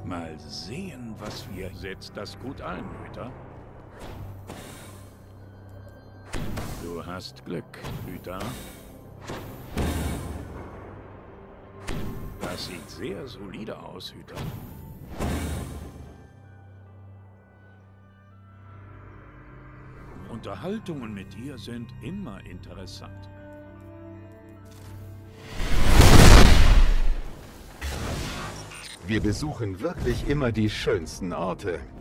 Mal sehen, was wir... Setzt das gut ein, Hüter. Du hast Glück, Hüter. Das sieht sehr solide aus, Hüter. Unterhaltungen mit dir sind immer interessant. Wir besuchen wirklich immer die schönsten Orte.